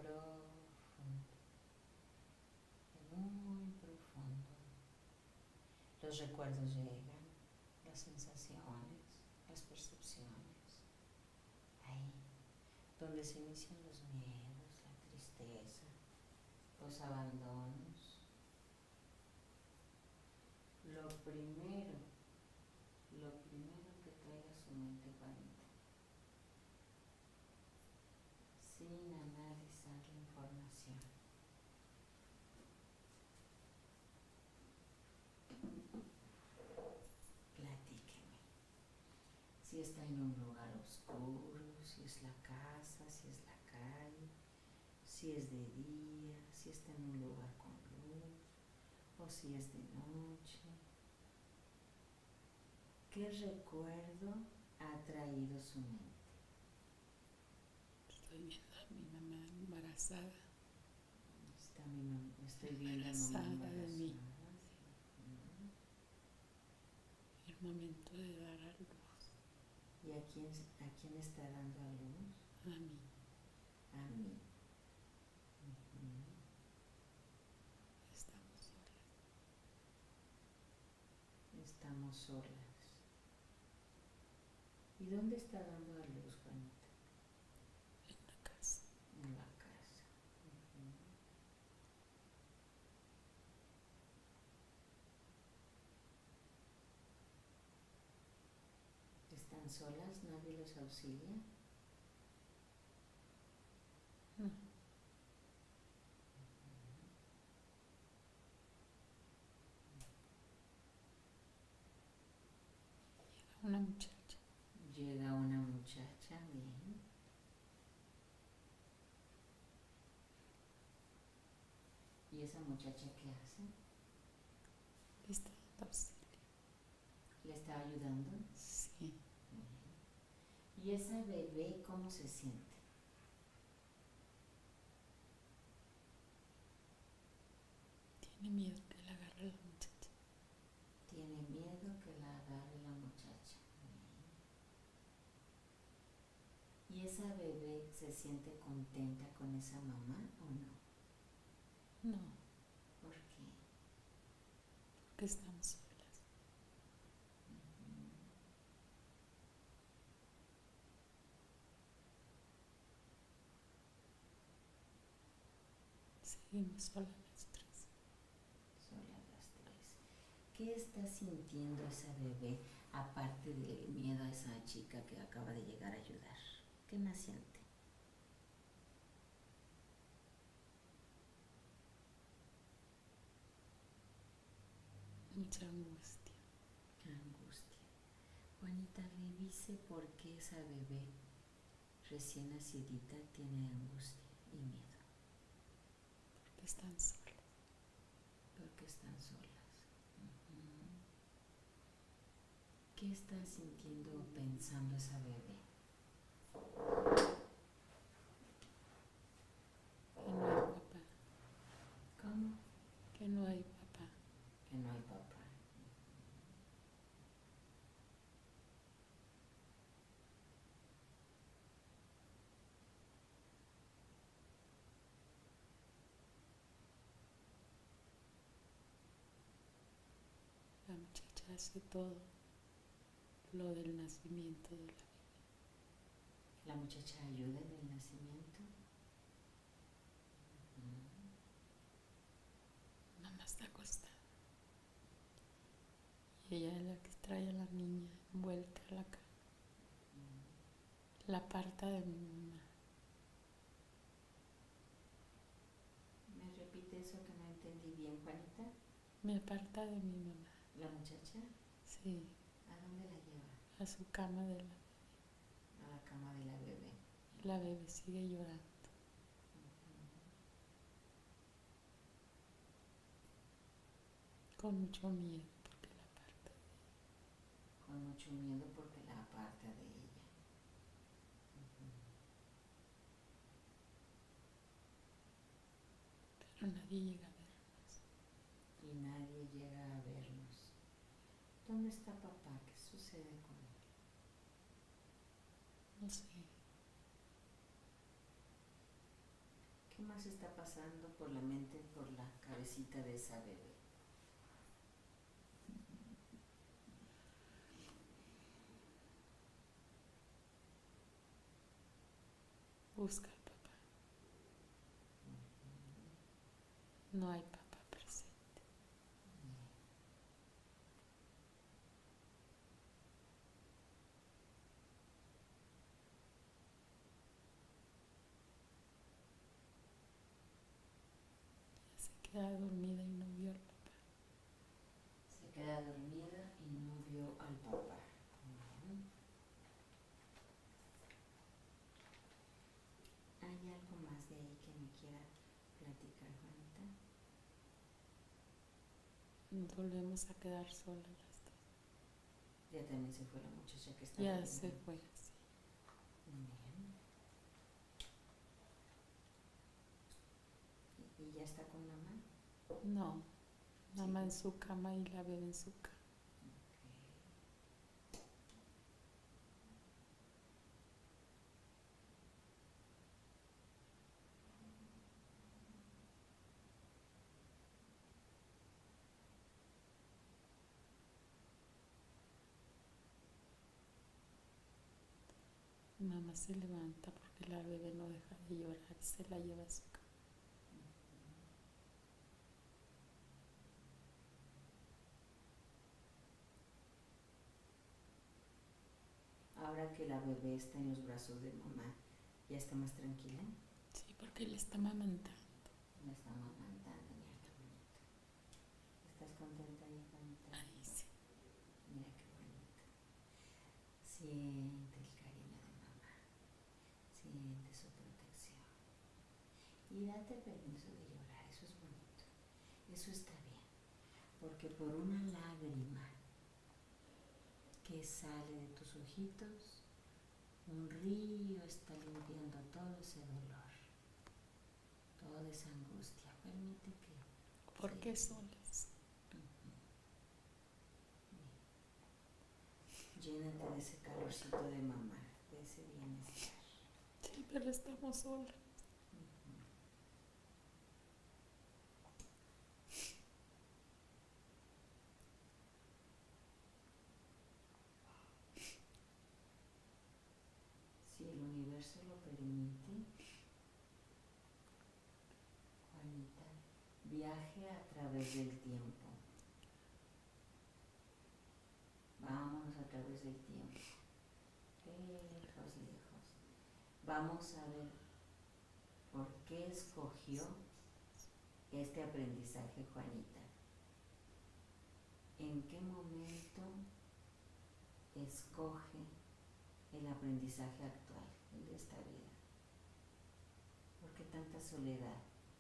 profundo, muy profundo. Los recuerdos llegan, las sensaciones, las percepciones. Ahí, donde se inician los miedos, la tristeza, los abandonos. Lo primero que traiga a su mente, Juanita, sin analizar la información. Platíqueme. Si está en un lugar oscuro, si es la casa, si es la calle, si es de día, si está en un lugar con luz o si es de noche. ¿Qué recuerdo ha traído su mente? Estoy viendo a mi mamá embarazada. Estoy viendo a mi mamá embarazada de mí. Sí. El momento de dar a luz. ¿Y a quién está dando a luz? A mí. A mí. Estamos solas. Estamos solas. ¿Y dónde está dando a luz, Juanita? En la casa. En la casa. ¿Están solas? ¿Nadie los auxilia? No. Llega una muchacha. Llega una muchacha, bien. ¿Y esa muchacha qué hace? Le está dando auxilio. ¿Le está ayudando? Sí. ¿Y esa bebé cómo se siente? Tiene miedo que la agarre la muchacha. Tiene miedo que la agarre la muchacha. ¿Y esa bebé se siente contenta con esa mamá o no? No. ¿Por qué? Porque estamos solas. Seguimos solas las tres. Solas las tres. ¿Qué está sintiendo esa bebé aparte del miedo a esa chica que acaba de llegar a ayudar? ¿Qué más siente? Mucha angustia. Angustia. Juanita, revise por qué esa bebé recién nacidita tiene angustia y miedo. Porque están solas. Porque están solas. ¿Qué está sintiendo o pensando esa bebé? Que no hay papá. ¿Cómo? Que no hay papá. Que no hay papá. La muchacha hace todo lo del nacimiento de la bebé. ¿La muchacha ayuda en el nacimiento? Mamá está acostada. Y ella es la que trae a la niña envuelta a la cama. La aparta de mi mamá. ¿Me repite eso que no entendí bien, Juanita? Me aparta de mi mamá. ¿La muchacha? Sí. ¿A dónde la lleva? A su cama de la bebé. A la cama de la bebé. Y la bebé sigue llorando. Con mucho miedo porque la aparta de ella. Con mucho miedo porque la aparta de ella. Pero nadie llega a vernos. Y nadie llega a vernos. ¿Dónde está papá? ¿Qué sucede con él? No sé. ¿Qué más está pasando por la mente, por la cabecita de esa bebé? Busca al papá. No hay papá presente. Se queda dormida y no vio al papá. Se queda dormida y no vio al papá. ¿Hay algo más de ahí que me quiera platicar, Juanita? Volvemos a quedar solas las dos. Ya también se fue la muchacha que estaba. Ya se fue, sí. Bien. ¿Y ya está con mamá? No, mamá Sí. en su cama y la bebé en su cama. Mamá se levanta porque la bebé no deja de llorar y se la lleva a su cama. Ahora que la bebé está en los brazos de mamá, ¿ya está más tranquila? Sí, porque le está amamantando. La está amamantando, mira qué bonito. ¿Estás contenta ahí, Juanita? Ahí sí. Mira qué bonito. Siente el cariño de mamá. Siente su protección. Y date permiso de llorar, eso es bonito. Eso está bien. Porque por una lágrima que sale de tus ojitos, un río está limpiando todo ese dolor, toda esa angustia. Permite que... ¿Por qué solas? Llénate de ese calorcito de mamá, de ese bienestar. Sí, pero estamos solas. Si el universo lo permite, Juanita, viaje a través del tiempo. Vámonos a través del tiempo. Lejos, lejos. Vamos a ver por qué escogió este aprendizaje, Juanita. ¿En qué momento escoge el aprendizaje actual, el de esta vida? ¿Por qué tanta soledad?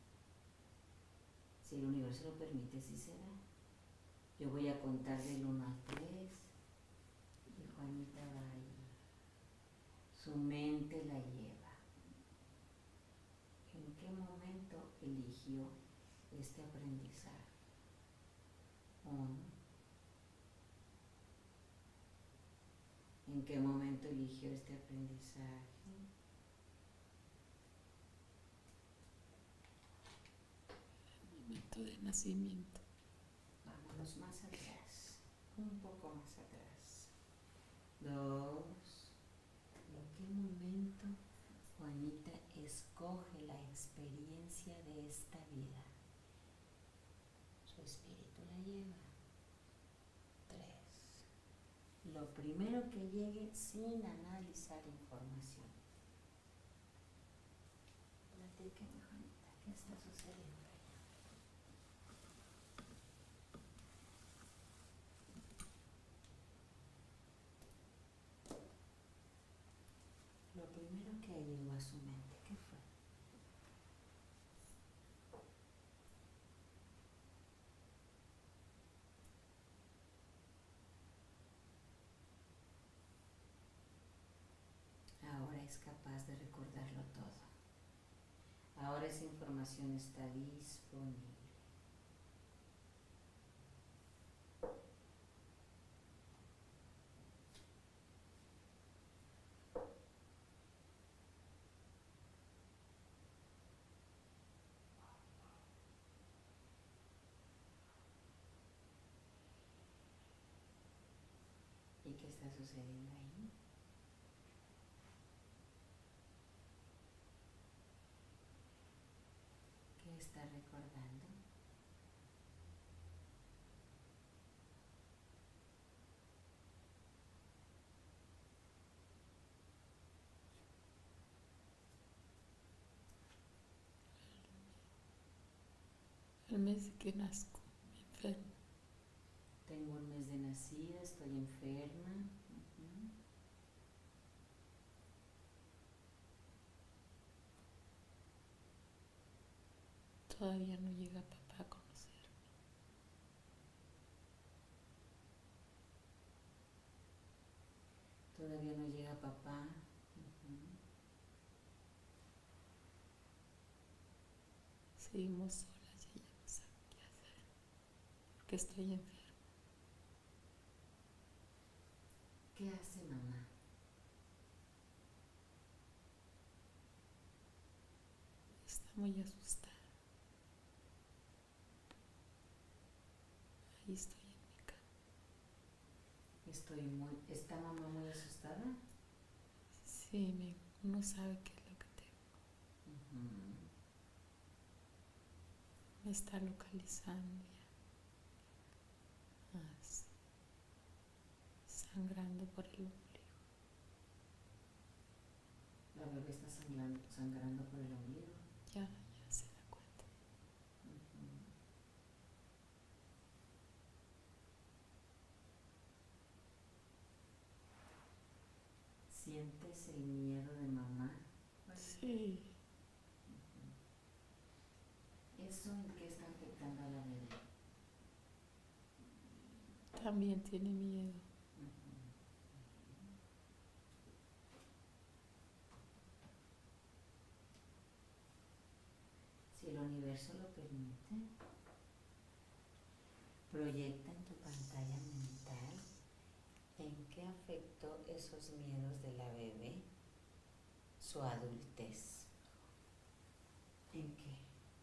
Si el universo lo permite, sí será. Yo voy a contar del 1 al 3 y Juanita va ahí. Su mente la lleva. ¿En qué momento eligió este aprendizaje? 1. ¿En qué momento eligió este aprendizaje? Momento de nacimiento. Vámonos más atrás, un poco más atrás. 2. ¿En qué momento Juanita escoge la experiencia de esta vida? Su espíritu la lleva. 3. Lo primero que llegue sin analizar información. Platíqueme, Juanita, ¿qué está sucediendo allá? Lo primero que llegó a su mente, ¿qué fue? Ahora es capaz de recordarlo todo. Ahora esa información está disponible. está sucediendo ahí? ¿Qué está recordando? El mes de que nazco, me enfermo. Tengo un mes de nacida, estoy enferma. Todavía no llega papá a conocerme. Todavía no llega papá. Seguimos solas y ella no sabe qué hacer porque estoy enferma. ¿Qué hace mamá? Está muy asustada. Ahí estoy en mi cama. ¿Está mamá muy asustada? Sí, no sabe qué es lo que tengo. Me está localizando ya. Así, sangrando por el ombligo. La bebé está sangrando por el ombligo. Ya se da cuenta. ¿Sientes el miedo de mamá? Sí. ¿Eso en qué está afectando a la bebé? También tiene miedo. Si el universo lo permite, proyecta en tu pantalla mental en qué afectó esos miedos de la bebé su adultez. ¿En qué?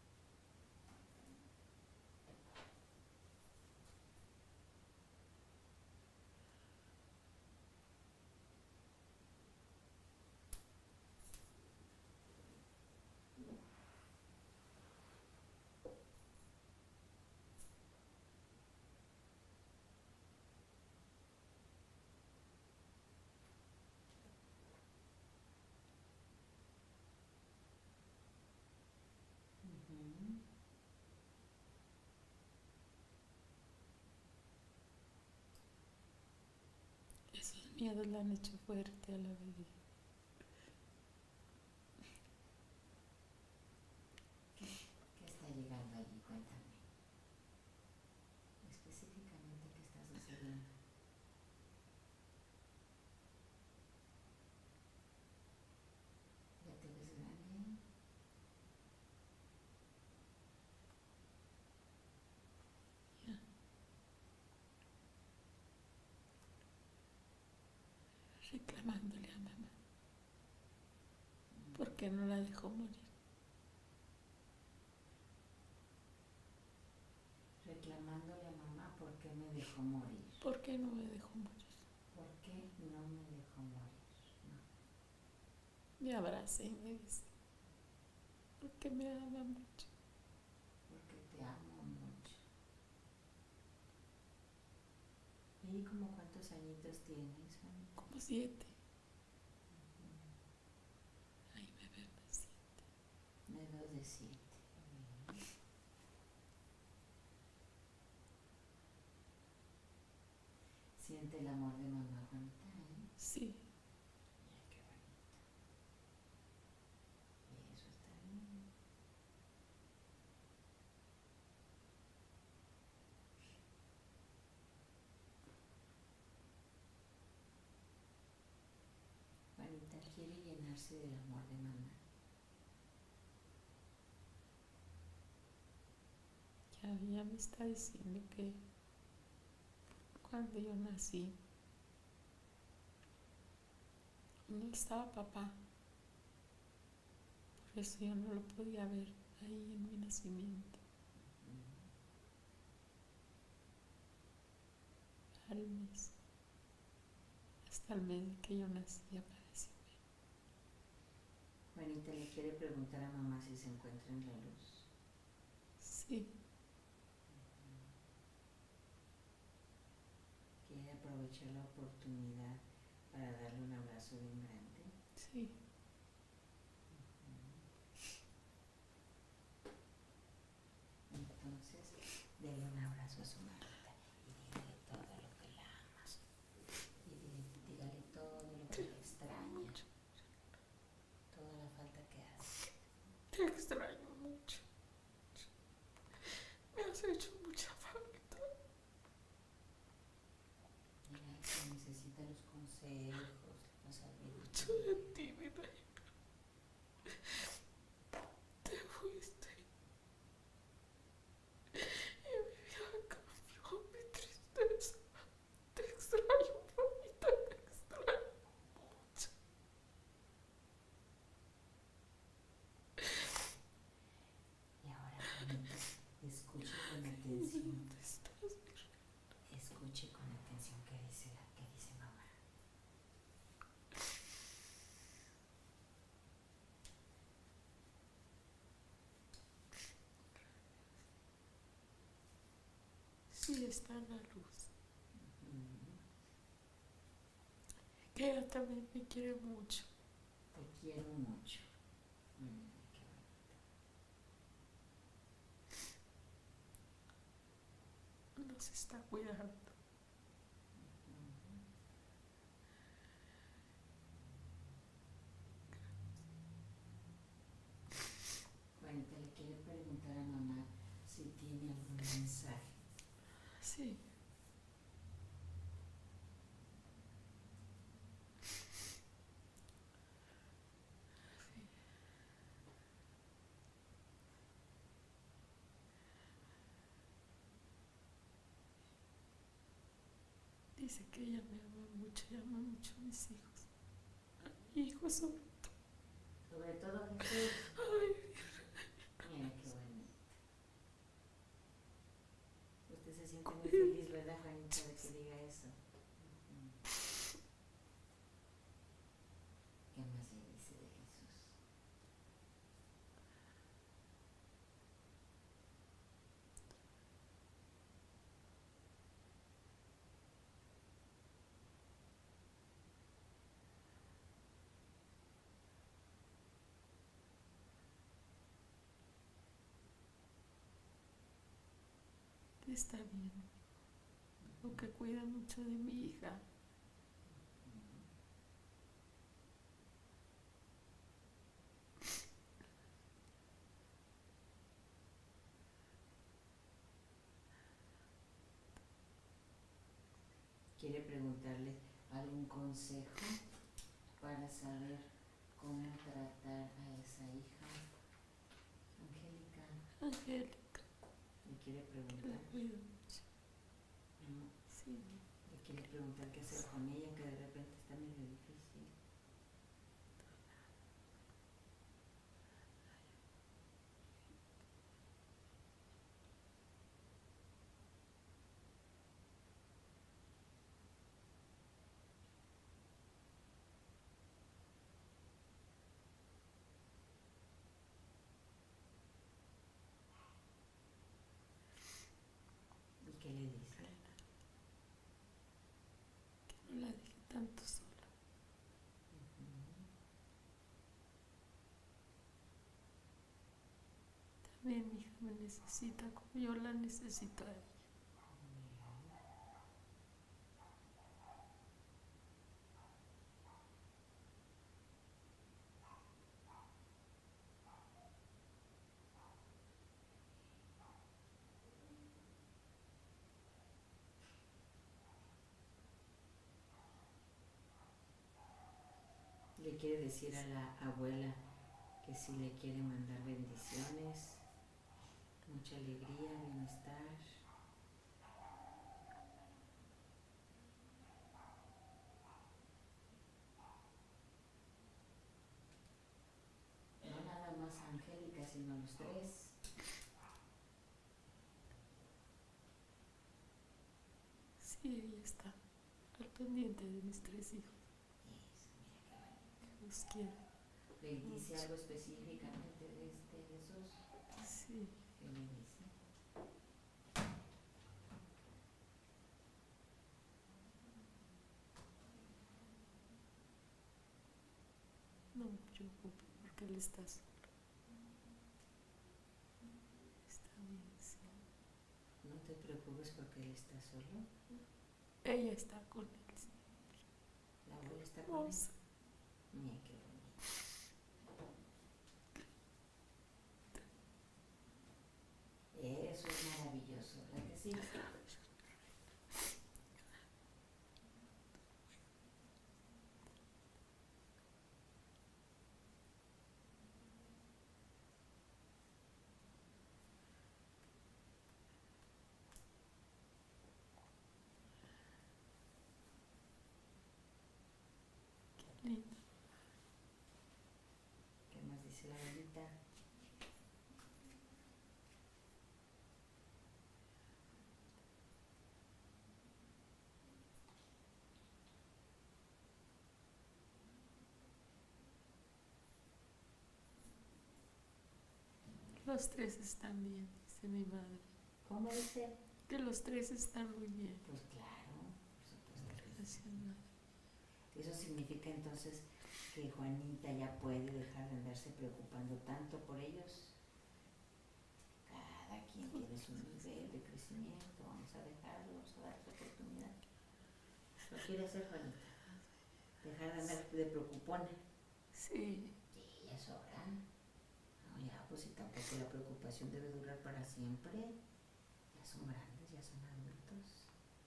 Esos miedos la han hecho fuerte a la bebé. ¿Qué está llegando allí? Cuéntame. Específicamente, ¿qué está sucediendo? ¿Ya te ves grande? Ya. Reclamándole a mamá. ¿Por qué no la dejó morir? Reclamándole a mamá por qué me dejó morir. ¿Por qué no me dejó morir? ¿Por qué no me dejó morir? No. Me abraza y me dice, porque me ama mucho. Porque te amo mucho. ¿Y como cuántos añitos tienes, Juanita? Como 7. Ay, bebé, me siente. Menos de 7. Siente el amor de mamá, Juanita, ¿eh? Sí. Ay, qué bonito. Y eso está bien. Juanita quiere llenarse del amor de mamá. Ya me está diciendo que cuando yo nací no estaba papá. Por eso yo no lo podía ver ahí en mi nacimiento. Al mes. al mes de que yo nací apareció. Juanita le quiere preguntar a mamá si se encuentra en la luz. Sí, Quiere aprovechar la oportunidad para darle un abrazo bien grande. sí. Entonces, dele un abrazo a su mamita y dígale todo lo que la amas. Y dígale todo lo que le extraña, toda la falta que hace. Te extraño mucho. Me has hecho mucha falta. Mira, si necesita los consejos, la Mucho de sabiduría. ti, mi reina. Te fuiste. Y mi vida cambió, mi tristeza. Te extraño, mamita, te extraño mucho. Y ahora, Juanita, escuche con atención. ¿Dónde estás, mi reina? Escuche con atención qué dice mamá. Sí, está en la luz. Mm, Que ella también me quiere mucho. Te quiero mucho. Qué bonito. Nos está cuidando. Juanita le quiere preguntar a mamá si tiene algún mensaje. Sí. Dice que ella me ama mucho y ama mucho a mis hijos. A mi hijo sobre todo. Sobre todo Jesús. Ay, Mira qué bonito. Usted se siente muy feliz, ¿verdad, Juanita, de que diga eso? ¿Qué más le dice de Jesús? está bien. Lo que cuida mucho de mi hija. ¿Quiere preguntarle algún consejo para saber cómo tratar a esa hija? Angélica, Angélica, le quiere que la preguntar. cuida mucho. ¿No? Sí. Le quiere preguntar qué hacer con ella, que de repente está medio difícil. ¿Y qué le dice? Que no la deje tanto sola. También mi hija me necesita como yo la necesito a ella. Le quiere decir a la abuela que si le quiere mandar bendiciones, mucha alegría, bienestar. No nada más a Angélica, sino a los tres. Sí, ella está al pendiente de mis 3 hijos. Dios quiere. ¿Le dice Mucho. algo específicamente de Jesús? Sí. ¿Qué le dice? No me preocupe porque él está solo. Está bien, sí. No te preocupes porque él está solo. Ella está con él. La abuela está con él. Hermosa. Mira qué bonito. Eso es maravilloso, ¿verdad que sí? Qué lindo. ¿Qué más dice la abuelita? Los tres están bien, dice mi madre. ¿Cómo dice? Que los tres están muy bien. Pues claro, por supuesto que sí. Gracias, madre. Eso significa entonces que Juanita ya puede dejar de andarse preocupando tanto por ellos. Cada quien tiene su nivel de crecimiento, vamos a dejarlo, vamos a darle oportunidad. ¿Lo quiere hacer Juanita? Dejar de andar de preocupona. Sí. Sí, ya es hora. No, ya, pues si tampoco la preocupación debe durar para siempre. Ya son grandes, ya son adultos.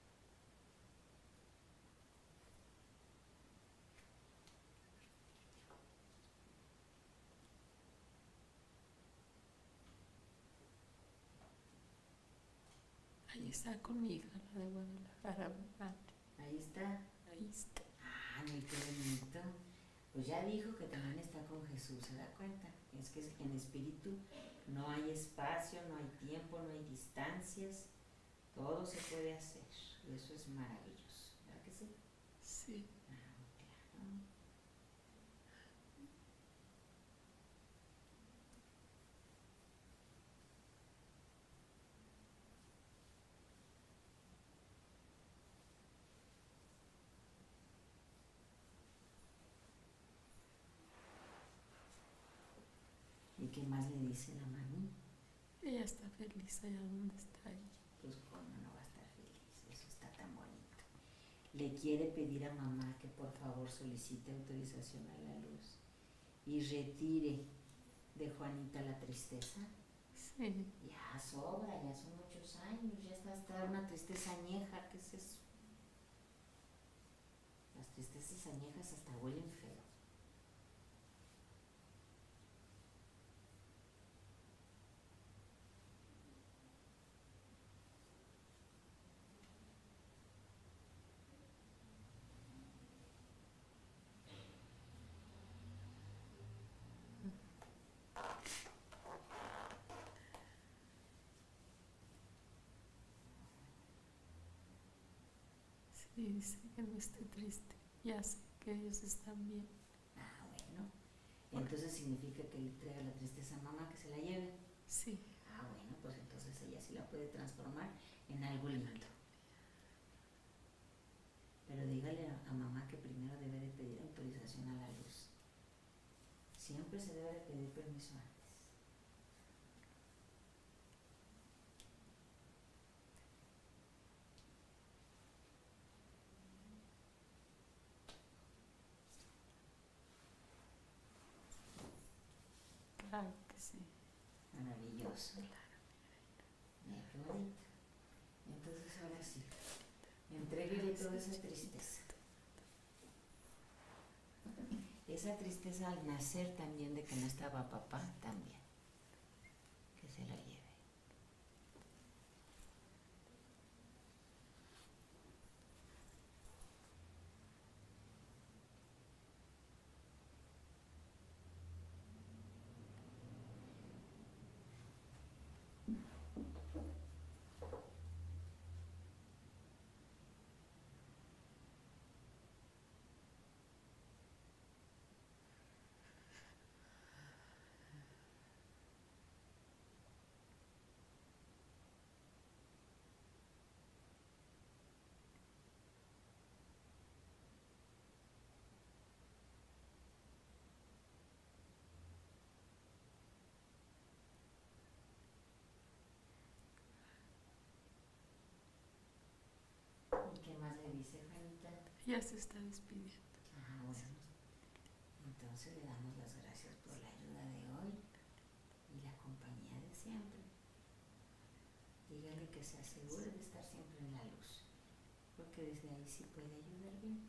Ahí está con mi hija, la de Guadalajara, mi madre. Ahí está. Ahí está. Ah, muy qué bonito. Pues ya dijo que también está con Jesús, ¿se da cuenta? Es que en espíritu no hay espacio, no hay tiempo, no hay distancias, todo se puede hacer y eso es maravilloso, ¿verdad que sí? Sí. Ah, claro. ¿Y qué más le dice la mami? Ella está feliz allá donde está ella. Pues cómo no va a estar feliz, eso está tan bonito. Le quiere pedir a mamá que por favor solicite autorización a la luz y retire de Juanita la tristeza. Sí. Ya sobra, ya son muchos años, ya está hasta una tristeza añeja, ¿qué es eso? Las tristezas añejas hasta huelen feo. Sí, dice que no esté triste. Ya sé que ellos están bien. Ah, bueno. Entonces significa que le traiga la tristeza a mamá, que se la lleve. Sí. Ah, bueno, pues entonces ella sí la puede transformar en algo lindo. Pero dígale a mamá que primero debe de pedir autorización a la luz. Siempre se debe de pedir permiso antes. Claro que sí. Maravilloso. Mira qué bonito. Entonces ahora sí, entréguele toda esa tristeza. Esa tristeza al nacer también de que no estaba papá, también. Que se la lleve. Ya se está despidiendo. Ah, bueno. Entonces le damos las gracias por la ayuda de hoy y la compañía de siempre. Dígale que se asegure de estar siempre en la luz, porque desde ahí sí puede ayudar bien.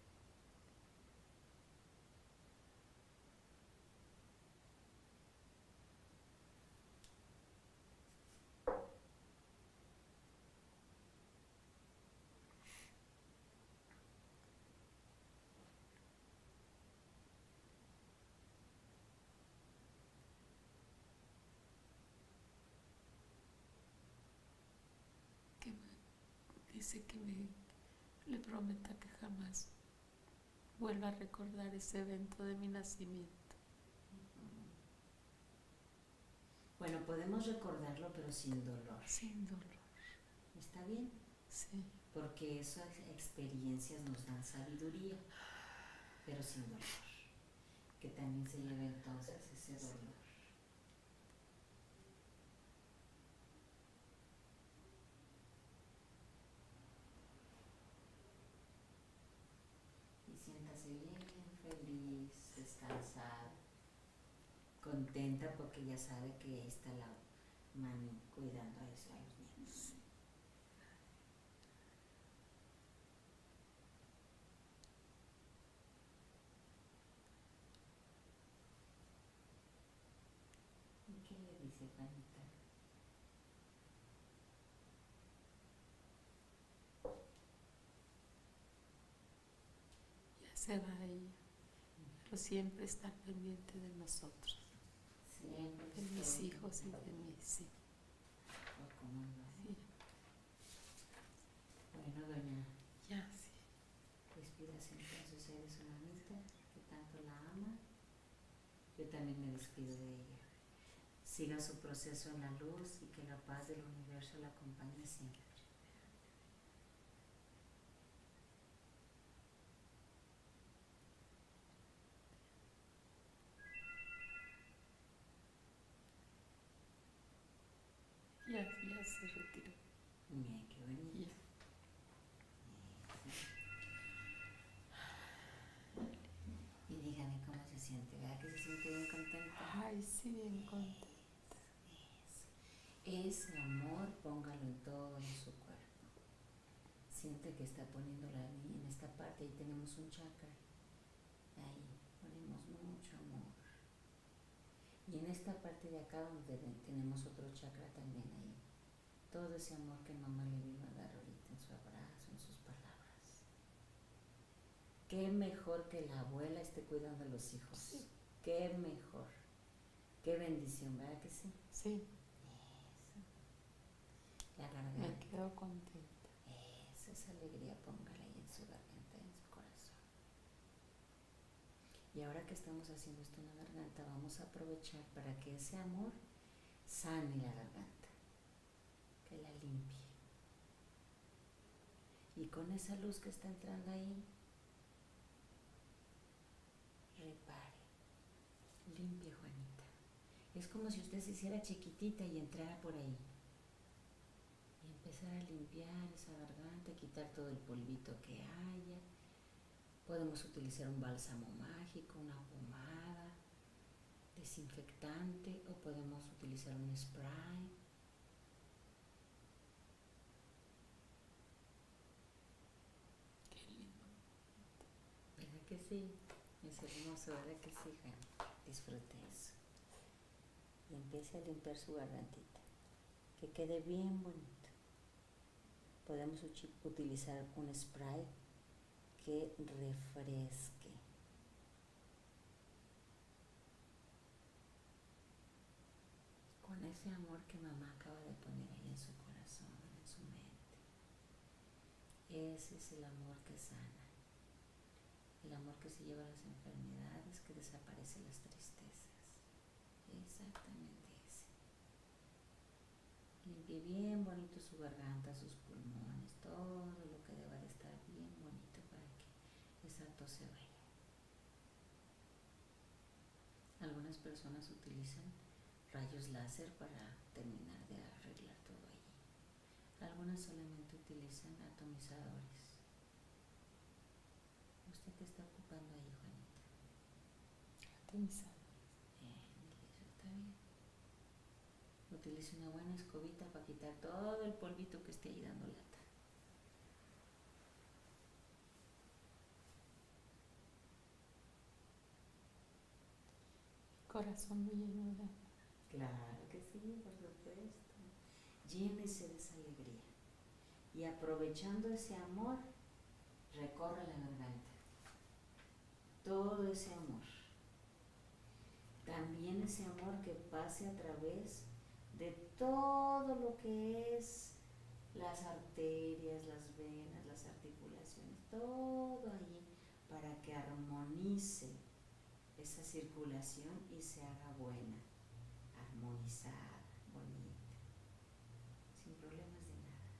Que dice que le prometa que jamás vuelva a recordar ese evento de mi nacimiento. Bueno, podemos recordarlo, pero sin dolor. Sin dolor. ¿Está bien? Sí. Porque esas experiencias nos dan sabiduría, pero sin dolor. Que también se lleve entonces ese dolor. Y siéntase bien feliz, descansada, contenta porque ya sabe que ahí está la mami cuidando a eso, a los niños. ¿Y qué le dice Juanita? Ya se va ella, pero siempre estar pendiente de nosotros, Siempre de mis estoy hijos y de mí, sí. o como no. Sí. Bueno, doña, Ya, sí. despídase entonces de su mamita, que tanto la ama. Yo también me despido de ella. Siga su proceso en la luz y que la paz del universo la acompañe siempre. Ya se retiró. Bien, qué bonito. Ya. Y dígame cómo se siente, ¿verdad que se siente bien contenta? Ay, sí, bien contenta. Ese amor, póngalo en todo su cuerpo. Siente que está poniéndola en esta parte, ahí tenemos un chakra. Ahí ponemos mucho amor. Y en esta parte de acá donde tenemos otro chakra también ahí. Todo ese amor que mamá le vino a dar ahorita en su abrazo, en sus palabras. Qué mejor que la abuela esté cuidando a los hijos. Sí. Qué mejor. Qué bendición, ¿verdad que sí? Sí. Eso. La garganta. Me quedo contenta. Esa alegría póngala ahí en su garganta, en su corazón. Y ahora que estamos haciendo esto en la garganta, vamos a aprovechar para que ese amor sane la garganta, que la limpie. Y con esa luz que está entrando ahí, repare, limpie, Juanita. Es como si usted se hiciera chiquitita y entrara por ahí. Y empezar a limpiar esa garganta, quitar todo el polvito que haya. Podemos utilizar un bálsamo mágico, una pomada, desinfectante, o podemos utilizar un spray. Qué lindo. ¿Verdad que sí? Es hermoso, ¿verdad que sí, Juan? Disfrute eso. Y empiece a limpiar su gargantita, que quede bien bonito. Podemos utilizar un spray que refresque. Con ese amor que mamá acaba de poner ahí en su corazón, en su mente. Ese es el amor que sana. El amor que se lleva las enfermedades, que desaparece las tristezas. Exactamente ese. Limpie bien bonito su garganta, sus pulmones, todo lo que deba de estar bien bonito para que esa tos se vaya. Algunas personas utilizan rayos láser para terminar de arreglar todo allí. Algunas solamente utilizan atomizadores. ¿Usted qué está ocupando ahí, Juanita? Atomizado. Eso está bien. Utilice una buena escobita para quitar todo el polvito que esté ahí dando lata. Corazón muy lleno de amor. Claro que sí, por supuesto. Llénese de esa alegría. Y aprovechando ese amor, recorre la garganta. Todo ese amor. También ese amor que pase a través de todo lo que es las arterias, las venas, las articulaciones, todo allí para que armonice esa circulación y se haga buena, armonizada, bonita, sin problemas de nada.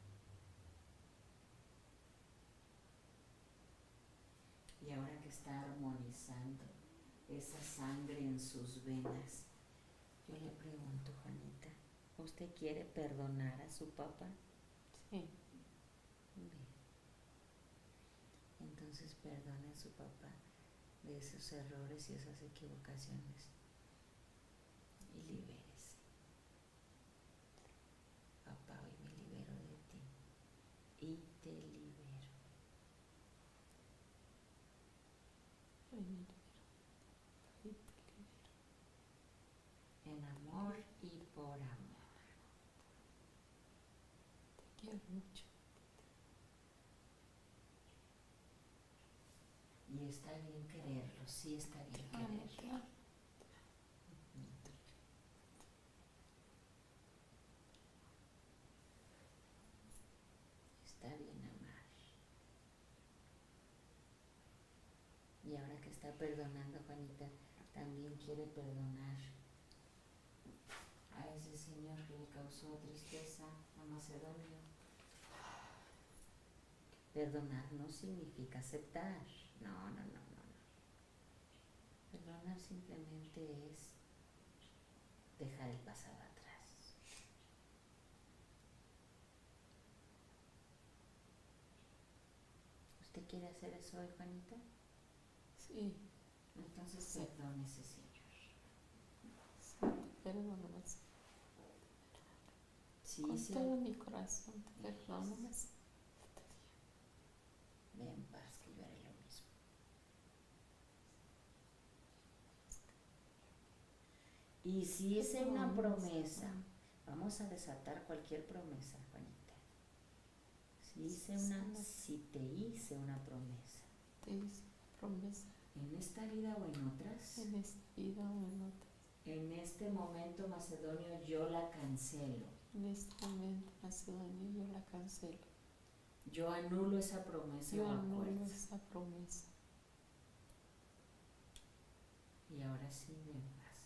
Y ahora que está armonizando esa sangre en sus venas, yo le pregunto, Juanita, ¿usted quiere perdonar a su papá? Sí. Bien. Entonces perdone a su papá de esos errores y esas equivocaciones y libérese. Papá, hoy me libero de ti y te libero. Hoy me libero. Hoy te libero. En amor y por amor. Te quiero mucho. Y está bien quererlo, sí está bien Te amo, te quererlo. amo. Está bien amar. Y ahora que está perdonando, Juanita, también quiere perdonar a ese señor que le causó tristeza a Macedonio. Perdonar no significa aceptar. No. Perdonar simplemente es dejar el pasado atrás. ¿Usted quiere hacer eso hoy, Juanita? Sí. Entonces Sí. perdone a ese señor. Sí, te perdono más. Sí, Con sí. todo mi corazón te perdono más. Ve en paz, que yo haré lo mismo. Y si hice una promesa, vamos a desatar cualquier promesa, Juanita. Si te hice una promesa, te hice promesa en esta vida o en otras, en esta vida o en otras. en este momento, Macedonio, yo la cancelo. En este momento, Macedonio, yo la cancelo. Yo anulo esa promesa Yo o anulo acuerdo. esa promesa. Y ahora sí, ve en paz.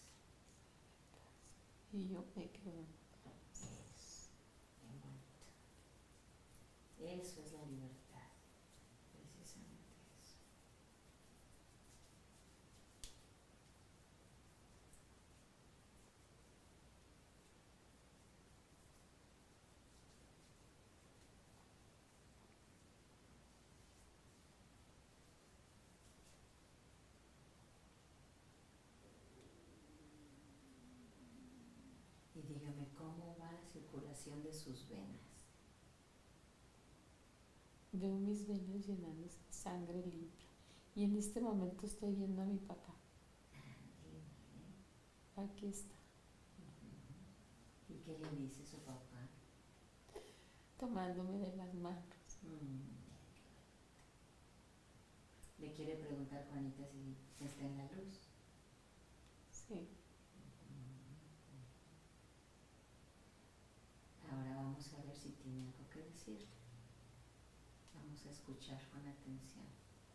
Y yo me quedo en paz. Eso, bien bonito. Eso es la libertad, precisamente eso. Y dígame, ¿cómo va la circulación de sus venas? Veo mis venas llenándose de sangre limpia. Y en este momento estoy viendo a mi papá. Aquí está. ¿Y qué le dice su papá? Tomándome de las manos. Le quiere preguntar, Juanita, si está en la luz. Sí. Ahora vamos a ver si tiene algo que decir. Vamos a escuchar con atención.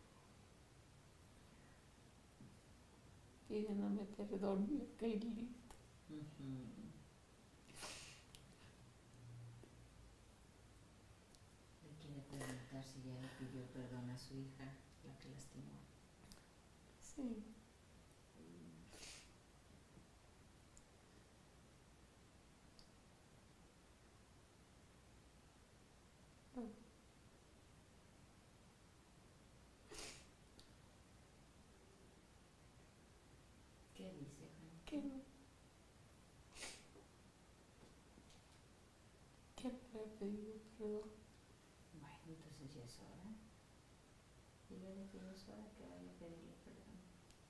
Pidiéndome perdón, mi Kailito. Le quiere preguntar si ya le pidió perdón a su hija, la que lastimó. Sí. que no le he pedido perdón. Bueno, entonces ya es hora. Dígale que ya es hora que vaya a pedirle perdón.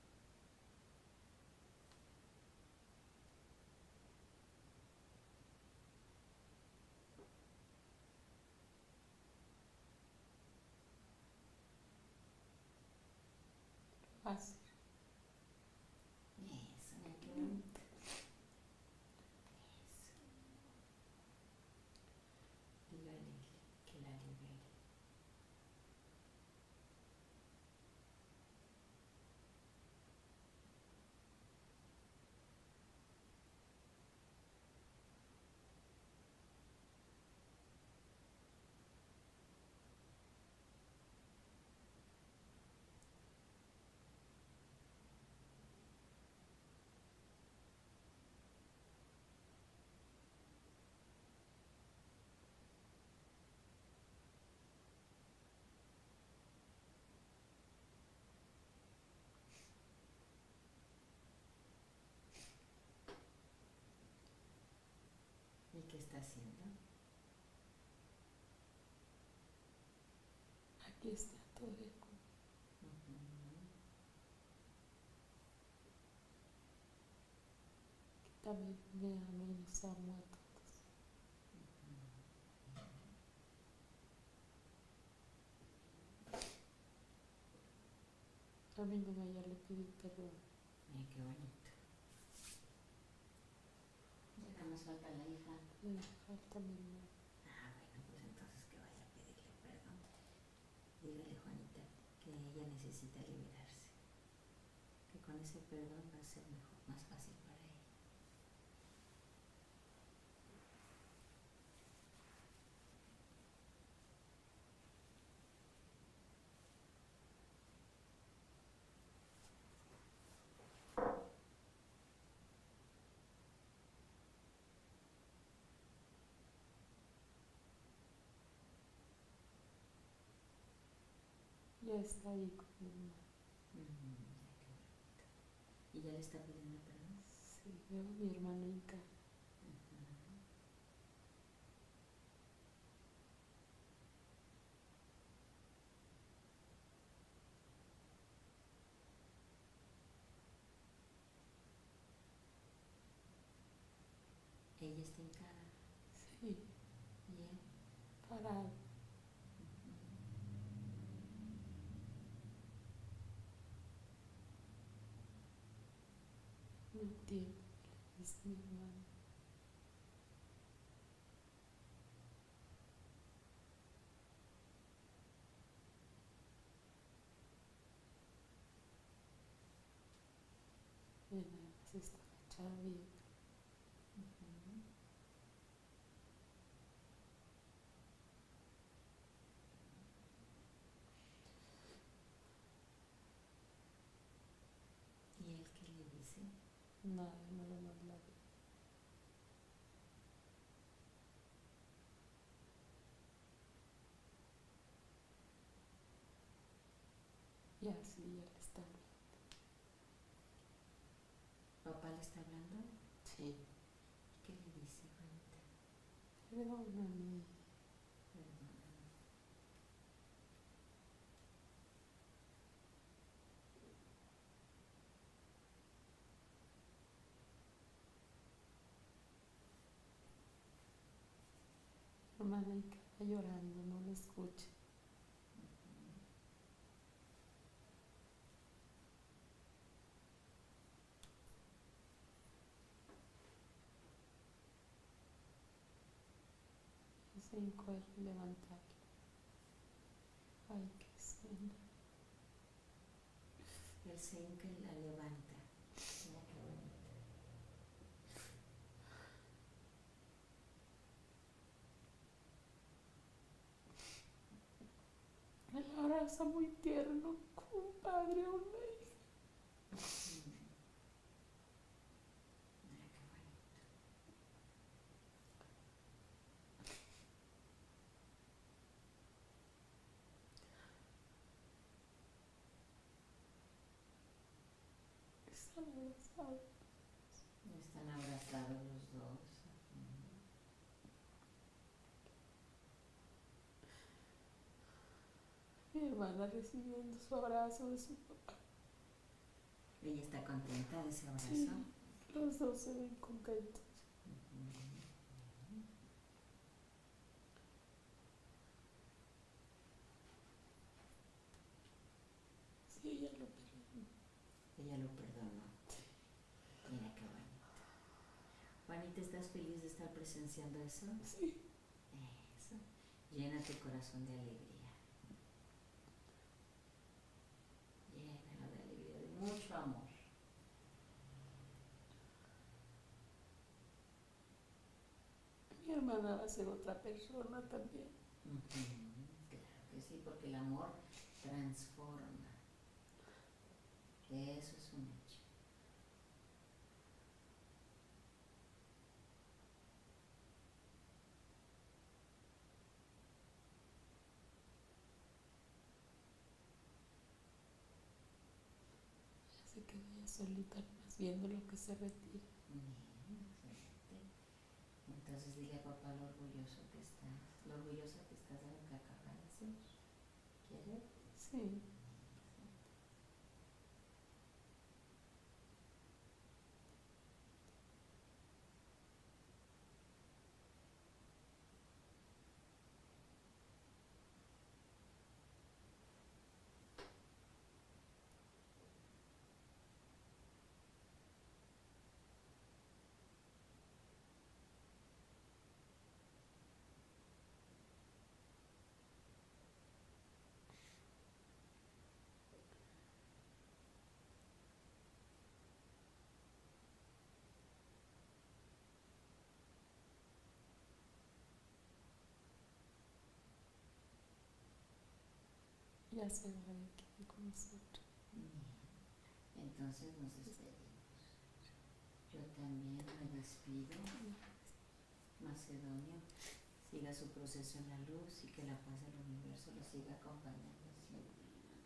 Así. Eso, mira qué bonito. Eso. Dígale que la libere. ¿Y qué está haciendo? Aquí está todo. También me amenazamos a todos. A mi mamá ya le pedí perdón. Mira qué bonito. Ya nada más falta la hija. Le falta mi mamá. Ah, bueno, pues entonces que vaya a pedirle perdón. Dígale, Juanita, que ella necesita liberarse. Que con ese perdón va a ser mejor, más fácil para ella. Ya está ahí con mi mamá. Qué bonito. ¿Y ya le está pidiendo perdón? Sí, veo a mi hermanita. Ella está hincada. Sí, ¿Y él? parado. No entiendo, es mi hermano. Y nada más está agachado bien. ¿Y él qué le dice? Nada, nada más la ve. Ya sí, ya le está hablando. ¿Papá le está hablando? Sí. ¿Qué le dice, Juanita? Perdóname. Perdóname. Hermana, y queda llorando, no la escucha. Y se encuentra levantarla. Ay, qué sueño. Él se hinca y la levanta. Mira qué bonito. Me la abraza muy tierno, como un padre a una hija. Mira qué bonito. Están abrazados. Mi hermana recibiendo su abrazo de su papá. Ella está contenta de ese abrazo. Sí, los dos se ven contentos. Sí, ella lo perdonó. Ella lo perdonó. Mira qué bonito. Juanita, ¿estás feliz de estar presenciando eso? Sí. Eso. Llena tu corazón de alegría. Llénalo de alegría, de mucho amor. Mi hermana va a ser otra persona también. Claro que sí, porque el amor transforma. Eso es un hecho. Ya se queda ella solita, más viendo lo que se retira. Bien, excelente. Entonces dile a papá lo orgulloso que estás, lo orgullosa que estás de lo que acaba de hacer. ¿Quieres? Sí. Ya se va de aquí con nosotros. Bien. Entonces nos despedimos. Yo también me despido. Macedonio, siga su proceso en la luz y que la paz del universo lo siga acompañando siempre.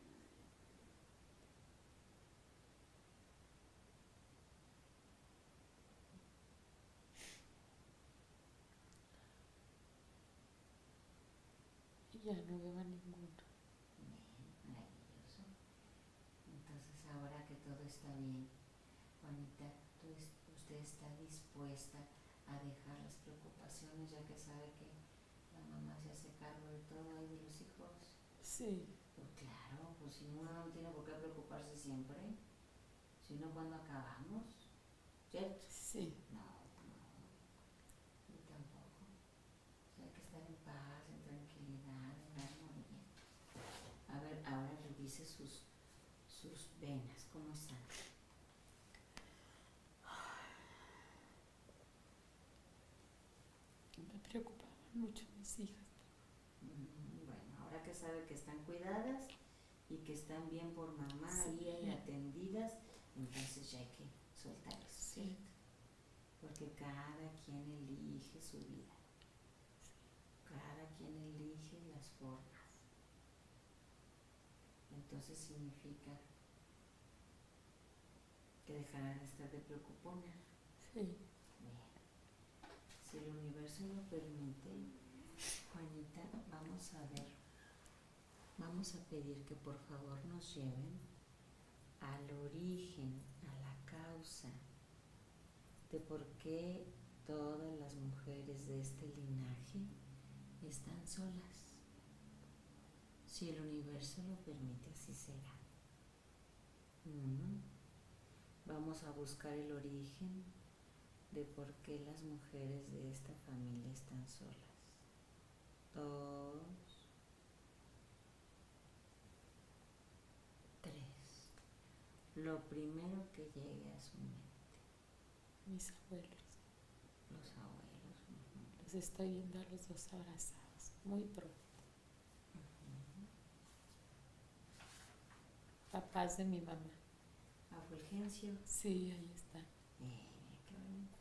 Y ya no veo a ninguno. Bien, maravilloso. Entonces ahora que todo está bien, Juanita, usted está dispuesta a dejar las preocupaciones ya que sabe que la mamá se hace cargo de todo y de los hijos. Sí. Pues claro, pues si uno no tiene por qué preocuparse siempre, si no, ¿cuándo acabamos? ¿Cierto? Sí. No, yo tampoco. O sea, hay que estar en paz, en tranquilidad, en armonía. A ver, ahora revise sus venas, ¿cómo están? Me preocupaban mucho mis hijas. Bueno, ahora que sabe que están cuidadas y que están bien por mamá Sí. y atendidas, entonces ya hay que soltar eso, Sí. ¿cierto? Porque cada quien elige su vida. Cada quien elige las formas. Entonces significa que dejará de estar de preocupona. Sí. Bien. Si el universo lo permite, Juanita, vamos a ver, vamos a pedir que por favor nos lleven al origen, a la causa de por qué todas las mujeres de este linaje están solas. Si el universo lo permite, así será. Vamos a buscar el origen de por qué las mujeres de esta familia están solas. 2, 3. Lo primero que llegue a su mente. Mis abuelos. Los abuelos. Los estoy viendo a los dos abrazados. Muy pronto. Papás de mi mamá. ¿A Fulgencio? Sí, ahí está. Qué bonito.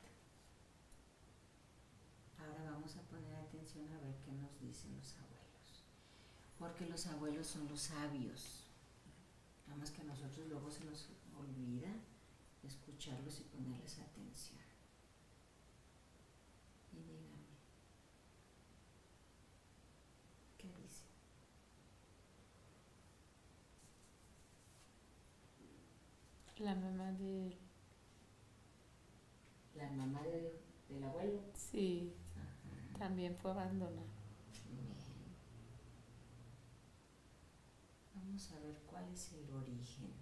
Ahora vamos a poner atención a ver qué nos dicen los abuelos. Porque los abuelos son los sabios. Nada más que a nosotros luego se nos olvida escucharlos y ponerles atención. Y dígame, ¿qué dice? La mamá de él. La mamá del abuelo. Sí, Ajá. también fue abandonada. Bien. Vamos a ver cuál es el origen.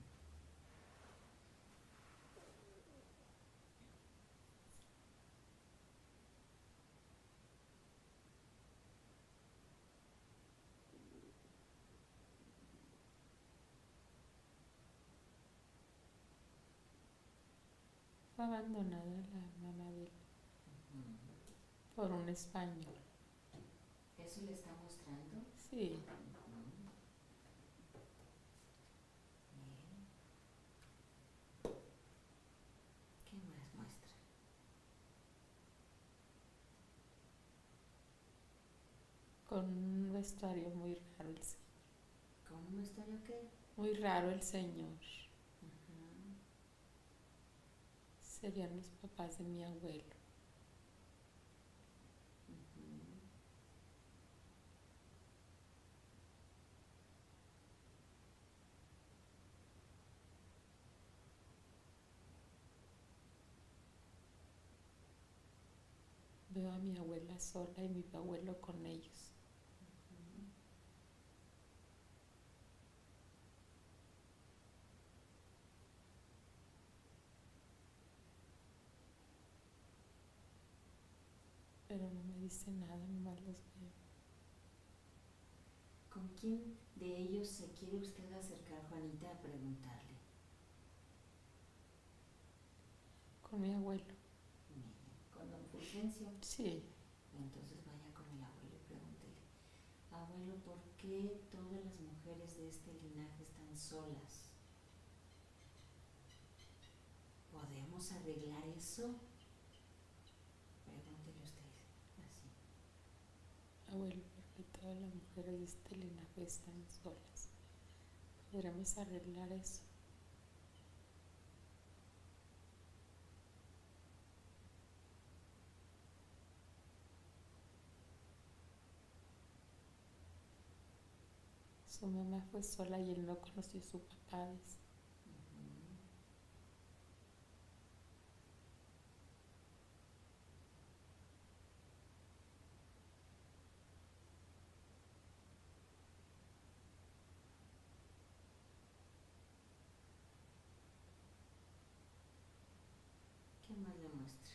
Fue abandonada la mamá de él por un español. ¿Eso le está mostrando? Sí. Bien. ¿Qué más muestra? Con un vestuario muy raro el señor. ¿Con un vestuario qué? Muy raro el señor. Ajá. Serían los papás de mi abuelo. Ujú. Veo a mi abuela sola y mi abuelo con ellos. Pero no me dice nada, nomás los veo. ¿Con quién de ellos se quiere usted acercar, Juanita, a preguntarle? Con mi abuelo. Bien. ¿Con don Fulgencio? Sí. Entonces vaya con el abuelo y pregúntele: abuelo, ¿por qué todas las mujeres de este linaje están solas? ¿Podemos arreglar eso? Pregúntele usted así. Abuelo, porque todas las mujeres de este linaje están solas. ¿Podremos arreglar eso? Su mamá fue sola y él no conoció a su papá. Dice. ¿Qué más le muestra?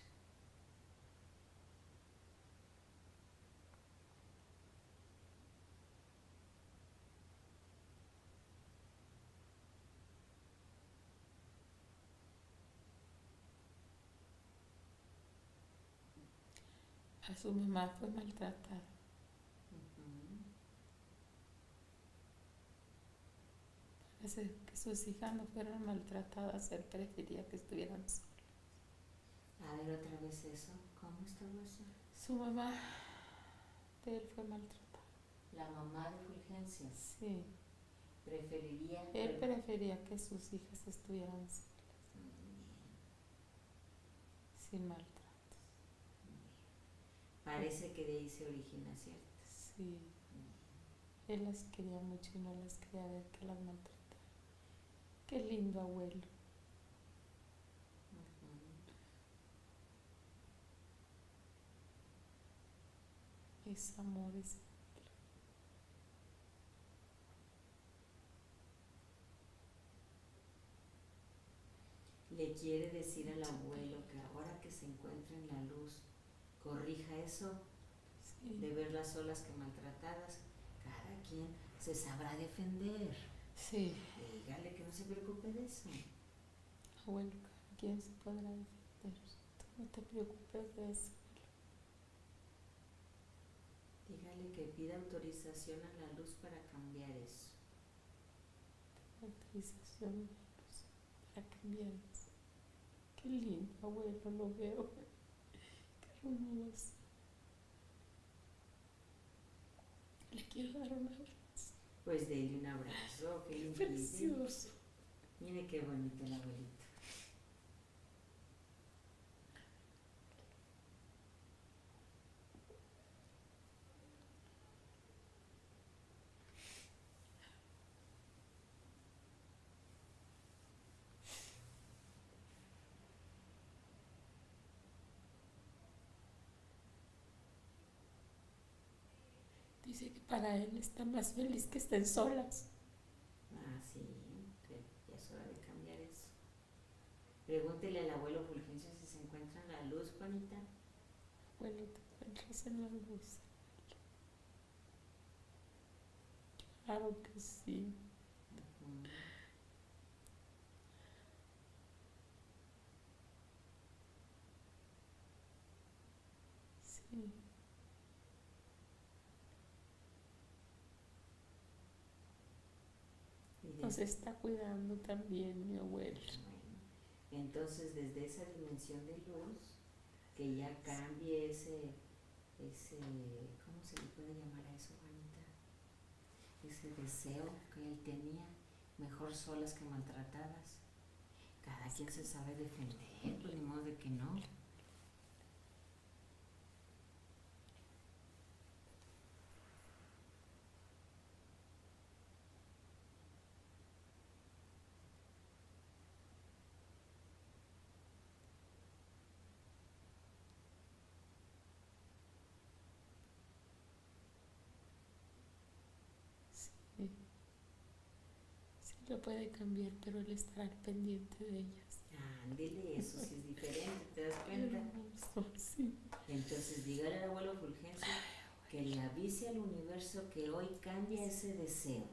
A su mamá fue maltratada. Parece que sus hijas no fueron maltratadas, él prefería que estuvieran solas. A ver otra vez eso. ¿Cómo estuvo eso? Su mamá de él fue maltratada. La mamá de Fulgencio Sí. preferiría... Él prefería que sus hijas estuvieran solas, sin maltratos. Parece que de ahí se origina, ¿cierto? Sí. Él las quería mucho y no las quería ver que las maltrataba. Qué lindo abuelo. Es amor, es Le quiere decir al abuelo que ahora que se encuentra en la luz, corrija eso, sí. de verlas solas que maltratadas. Cada quien se sabrá defender. Sí. Dígale que no se preocupe de eso. Abuelo, cada quien se podrá defender. Tú no te preocupes de eso. Dígale que pida autorización a la luz para cambiar eso. Autorización de luz para cambiar eso. Qué lindo, abuelo, lo veo. Qué hermoso. Le quiero dar un abrazo. Pues dele un abrazo, que le Precioso. Mire qué bonito el abuelito. para él está más feliz que estén solas. Ah, sí, pero ya es hora de cambiar eso. Pregúntele al abuelo Fulgencio si se encuentra en la luz, Juanita. Bueno, te encuentras en la luz. Claro que sí. Ujú. Sí. Y Nos desde, está cuidando también mi abuelo. bueno, entonces desde esa dimensión de luz, que ya cambie ese, ¿cómo se le puede llamar a eso, Juanita? Ese deseo que él tenía, mejor solas que maltratadas. Cada quien se sabe defender, pues ni modo de que no. Sí. Sí lo puede cambiar, pero él estará al pendiente de ellas. Ah, dile eso, si es diferente, ¿te das cuenta? Hermoso, sí. Entonces dígale al abuelo Fulgencio que le avise al universo que hoy cambia ese deseo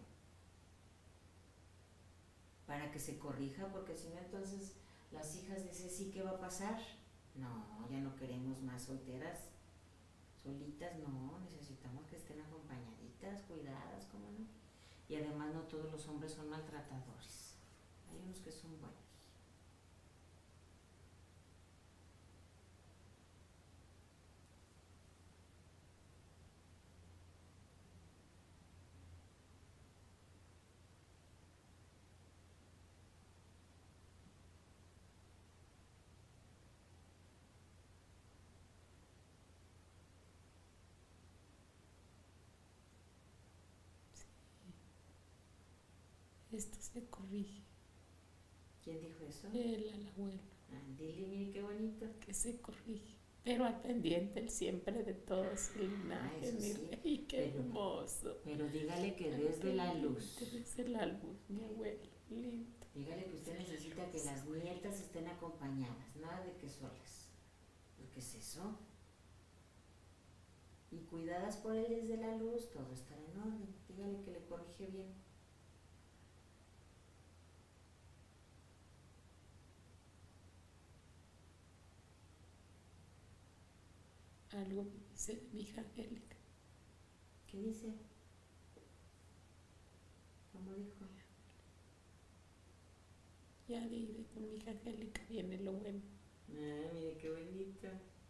para que se corrija, porque si no entonces las hijas de ese sí, ¿qué va a pasar? No, ya no queremos más solteras, solitas, no, necesitamos que estén acompañaditas, cuidadas, ¿cómo no? Y además no todos los hombres son maltratadores, hay unos que son buenos. Esto se corrige. ¿Quién dijo eso? Él al abuelo. Ah, dile, mire qué bonito. Que se corrige. Pero al pendiente él siempre de todo su linaje, eso mi sí, rey, qué hermoso. Pero dígale que desde la luz. Desde la luz, mi abuelo, lindo. Dígale que usted necesita que las nietas estén acompañadas, nada de que solas. ¿Qué es eso? Y cuidadas por él desde la luz, todo estará en orden. Dígale que le corrige bien. Algo me dice de mi hija Angélica. ¿Qué dice? ¿Cómo dijo? Ya de con mi hija Angélica viene lo bueno. Ah, mire qué bonito.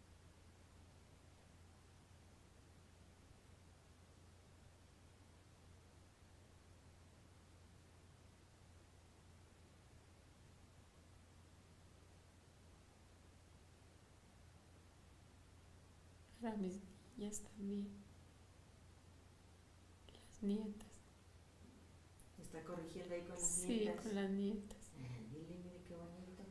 Para mis niñas también. Las nietas. ¿Está corrigiendo ahí con las Sí, nietas? con las nietas. Ah, dile, mire qué bonito.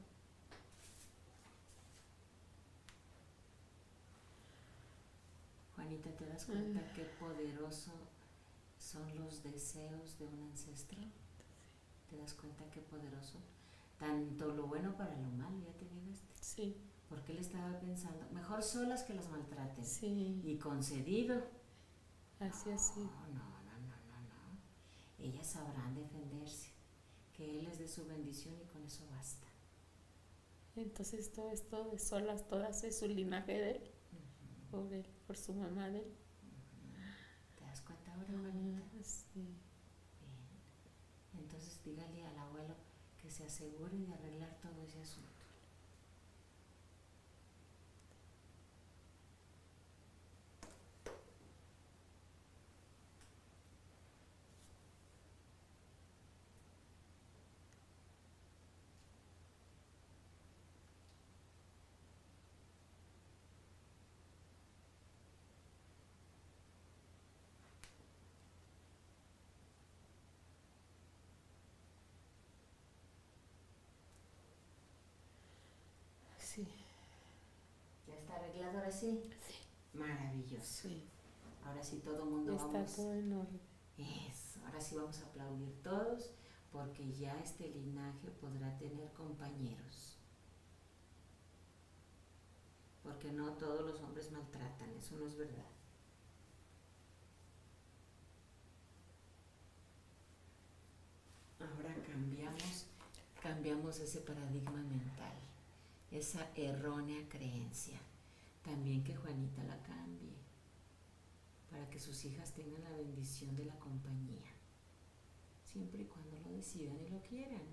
Juanita, ¿te das cuenta qué poderoso son los deseos de un ancestro? ¿Te das cuenta qué poderoso? Tanto lo bueno para lo malo, ¿ya te fijaste? Sí. Porque él estaba pensando, mejor solas que las maltraten. Sí. Y concedido. Así así. No. Ellas sabrán defenderse. Que él les dé su bendición y con eso basta. Entonces todo esto de solas, todas es su linaje de él. Por él, por su mamá de él. ¿Te das cuenta ahora, Juanita? Sí. Bien. Entonces dígale al abuelo que se asegure de arreglar todo ese asunto. Sí. ¿Ya está arreglado ahora sí? Sí. Maravilloso. Sí. Ahora sí todo mundo Está vamos. todo en orden. Eso, ahora sí vamos a aplaudir todos porque ya este linaje podrá tener compañeros. Porque no todos los hombres maltratan, eso no es verdad. Ahora cambiamos ese paradigma mental, esa errónea creencia. También que Juanita la cambie, para que sus hijas tengan la bendición de la compañía, siempre y cuando lo decidan y lo quieran.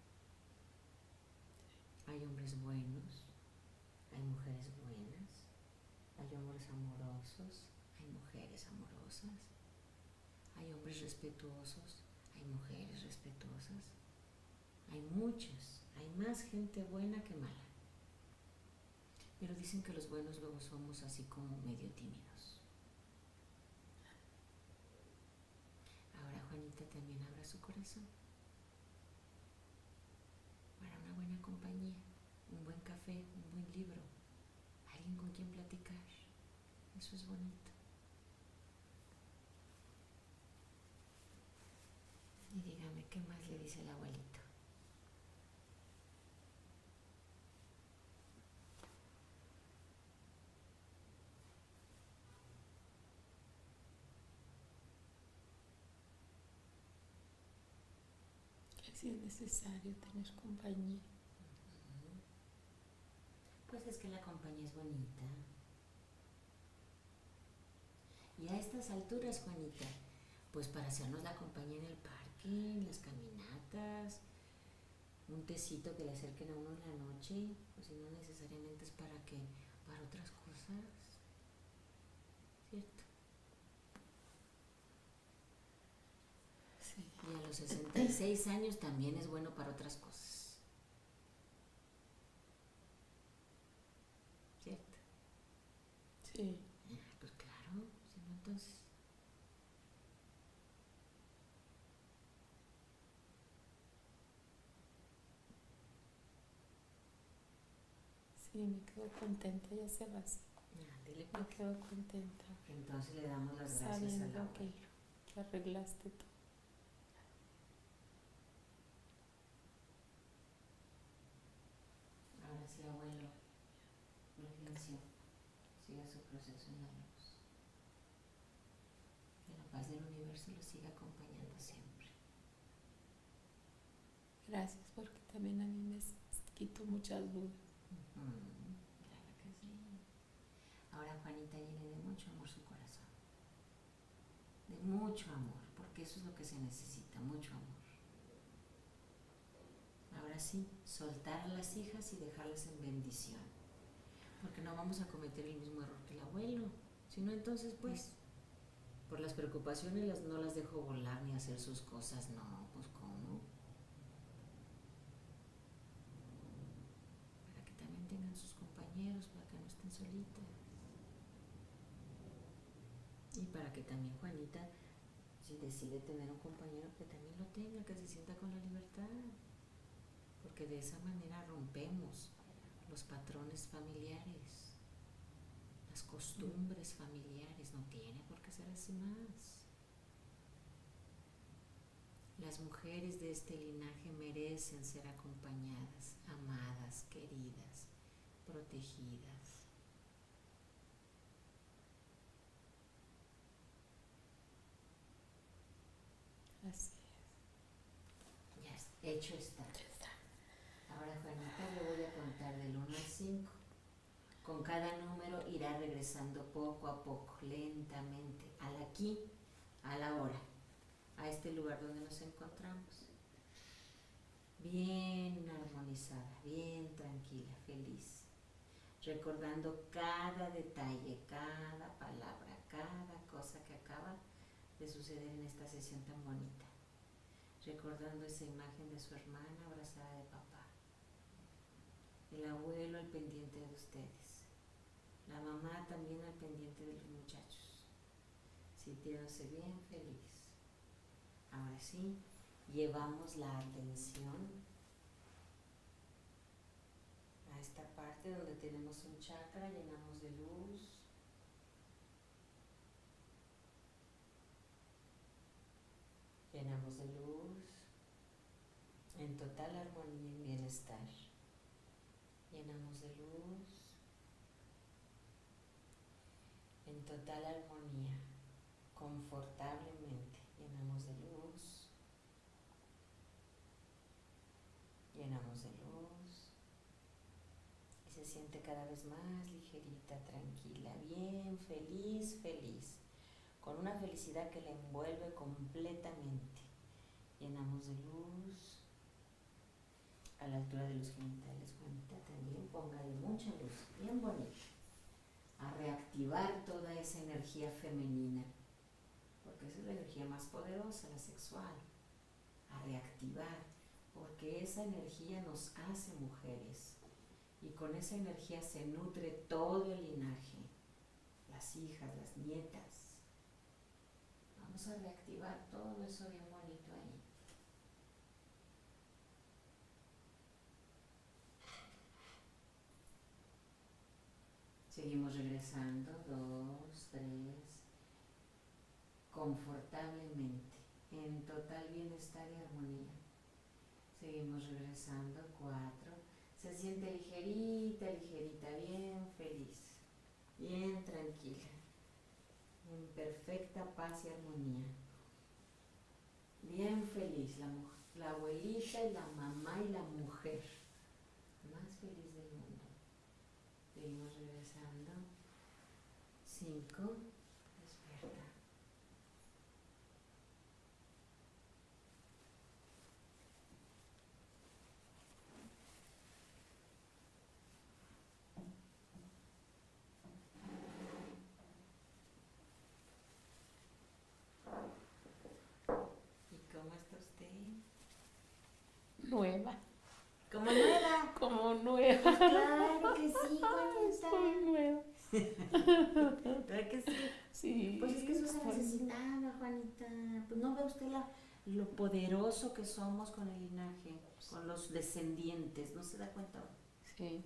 Hay hombres buenos, hay mujeres buenas, hay hombres amorosos, hay mujeres amorosas, hay hombres respetuosos, hay mujeres respetuosas, hay muchas, hay más gente buena que mala. Pero dicen que los buenos luego somos así como medio tímidos. Ahora Juanita también abra su corazón para una buena compañía, un buen café, un buen libro, alguien con quien platicar. Eso es bonito. Y dígame, ¿qué más le dice el abuelito? Que sí es necesario tener compañía. Pues es que la compañía es bonita. Y a estas alturas, Juanita, pues para hacernos la compañía en el parque, en las caminatas, un tecito que le acerquen a uno en la noche, pues si no necesariamente es para otras cosas, ¿cierto? Sí. Y a los 66 años también es bueno para otras cosas, ¿cierto? Sí. Pues claro, si no entonces... Sí, me quedo contenta, ya se va así. Ándele, Me pues. quedo contenta Entonces le damos las gracias al sabiendo abuelo. que arreglaste todo. Ahora sí, abuelo, reflexión, siga su proceso en la luz. Que la paz del universo lo siga acompañando siempre. Gracias, porque también a mí me quitó muchas dudas. Claro que sí. Ahora Juanita llene de mucho amor su corazón. De mucho amor, porque eso es lo que se necesita, mucho amor. Ahora sí, soltar a las hijas y dejarlas en bendición. Porque no vamos a cometer el mismo error que el abuelo. Si no, entonces pues, por las preocupaciones no las dejo volar ni hacer sus cosas, no, pues cómo. Para que también tengan sus compañeros, para que no estén solitas. Y para que también Juanita, si decide tener un compañero, que también lo tenga, que se sienta con la libertad. Porque de esa manera rompemos los patrones familiares, las costumbres familiares. No tiene por qué ser así más. Las mujeres de este linaje merecen ser acompañadas, amadas, queridas, protegidas. Así Ya, hecho está. Ahora Juanita le voy a contar del 1 al 5. Con cada número irá regresando poco a poco, lentamente, al aquí, a la hora, a este lugar donde nos encontramos. Bien armonizada, bien tranquila, feliz. Recordando cada detalle, cada palabra, cada cosa que acaba de suceder en esta sesión tan bonita. Recordando esa imagen de su hermana abrazada de papá. El abuelo al pendiente de ustedes. La mamá también al pendiente de los muchachos. Sintiéndose bien feliz. Ahora sí, llevamos la atención a esta parte donde tenemos un chakra, llenamos de luz. Llenamos de luz, en total armonía y bienestar. Llenamos de luz, en total armonía, confortablemente. Llenamos de luz, llenamos de luz. Y se siente cada vez más ligerita, tranquila, bien, feliz, feliz. Con una felicidad que la envuelve completamente. Llenamos de luz a la altura de los genitales. Juanita, también póngale mucha luz, bien bonita, a reactivar toda esa energía femenina, porque esa es la energía más poderosa, la sexual, a reactivar, porque esa energía nos hace mujeres y con esa energía se nutre todo el linaje, las hijas, las nietas. Vamos a reactivar todo eso bien bonito ahí. Seguimos regresando, 2, 3, confortablemente, en total bienestar y armonía. Seguimos regresando, 4, se siente ligerita, ligerita, bien feliz, bien tranquila, en perfecta paz y armonía. Bien feliz, la abuelita y la mamá y la mujer, más feliz del mundo. Seguimos regresando, 5, despierta. ¿Y cómo está usted? Nueva. ¿Como nueva? Como nueva. Claro que sí, Juanita. Estoy nueva. ¿Verdad que sí? Sí. Pues es que eso se estoy necesitaba, Juanita. Pues no ve usted lo poderoso que somos con el linaje, con los descendientes, ¿no se da cuenta? Sí.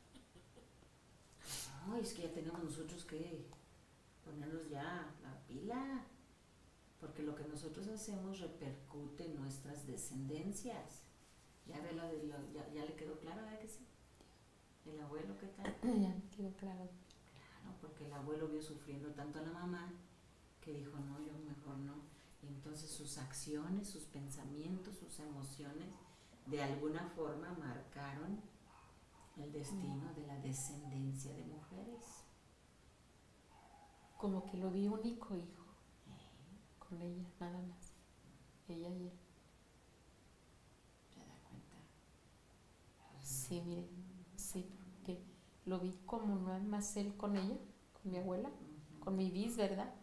No, es que ya tenemos nosotros que ponernos ya la pila, porque lo que nosotros hacemos repercute en nuestras descendencias. Ya ve ya le quedó claro, ¿verdad que sí? ¿El abuelo qué tal? Ya me quedó claro. Claro, porque el abuelo vio sufriendo tanto a la mamá que dijo, no, yo mejor no. Y entonces sus acciones, sus pensamientos, sus emociones, de alguna forma marcaron el destino de la descendencia de mujeres. Como que lo vi único hijo con ella, nada más. Ella y él. ¿Se da cuenta? Sí, miren, sí, porque lo vi como nada más él con ella, con mi abuela, con mi bis, ¿verdad?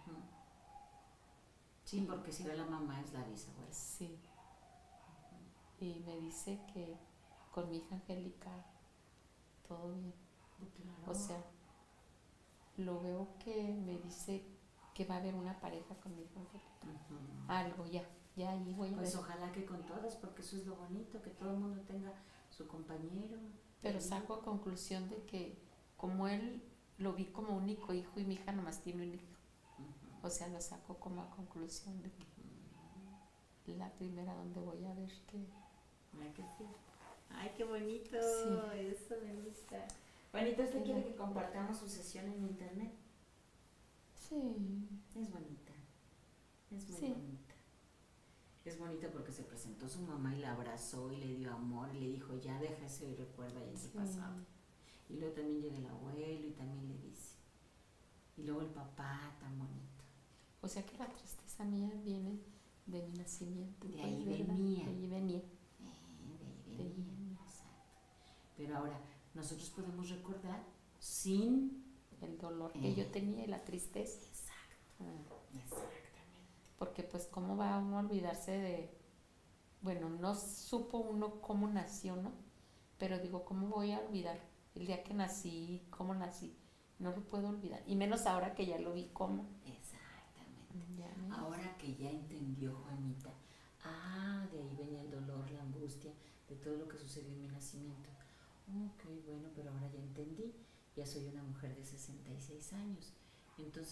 Sí, porque si ve la mamá es la bisabuela. Sí. Y me dice que con mi hija Angélica todo bien. Claro. O sea, lo veo que me dice que va a haber una pareja con mi hija Angélica. Algo, ya ahí voy a pues ver. ojalá que con todas, porque eso es lo bonito, que todo el mundo tenga su compañero. Pero saco a conclusión de que como él lo vi como único hijo y mi hija nomás tiene un hijo. O sea, lo saco como a conclusión de que la primera donde voy a ver que... ¿Verdad que sí? Ay, qué bonito, Sí. eso me gusta. Juanita, ¿usted quiere que compartamos su sesión en internet? Sí. Es bonita, es muy Sí. bonita. Es bonita porque se presentó su mamá y la abrazó y le dio amor y le dijo, ya deja ese recuerdo ahí en el pasado. Y luego también llega el abuelo y también le dice. Y luego el papá, tan bonito. O sea que la tristeza mía viene de mi nacimiento. De pues, ahí ¿verdad? venía. De ahí venía. De ahí venía, exacto. Pero ahora, nosotros podemos recordar sin... el dolor que yo tenía y la tristeza. Exacto, exactamente. Porque pues cómo va uno a olvidarse de... Bueno, no supo uno cómo nació, ¿no? Pero digo, ¿cómo voy a olvidar el día que nací, cómo nací? No lo puedo olvidar. Y menos ahora que ya lo vi cómo. Exactamente. Ahora que ya entendió Juanita, de ahí venía el dolor, la angustia, de todo lo que sucedió en mi nacimiento. Ok, bueno, pero ahora ya entendí, ya soy una mujer de 66 años. Entonces,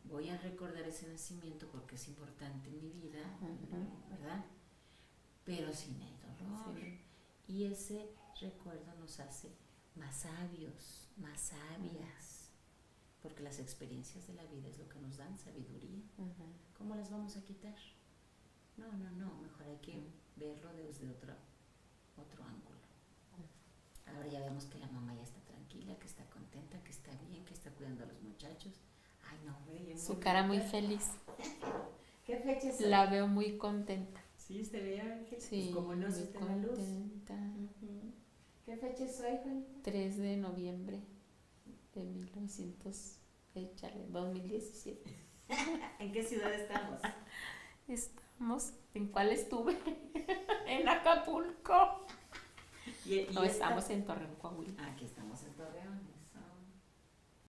voy a recordar ese nacimiento porque es importante en mi vida, ¿verdad? Pero sin el dolor. Sí. Y ese recuerdo nos hace más sabios, más sabias, porque las experiencias de la vida es lo que nos dan sabiduría. ¿Cómo las vamos a quitar? No, mejor hay que verlo desde otro ángulo. Ahora ya vemos que la mamá ya está tranquila, que está contenta, que está bien, que está cuidando a los muchachos. Ay, no, hombre, su cara muy feliz. ¿Qué fecha es hoy? La veo muy contenta. Sí, se ve, Ángel. Sí, pues como no muy se está la luz. contenta. ¿Qué fecha es hoy, Juanita? 3 de noviembre de 2017. ¿En qué ciudad estamos? ¿En cuál estuve? En Acapulco. ¿Y no, estamos en Torreón, Coahuila. Aquí estamos en Torreón.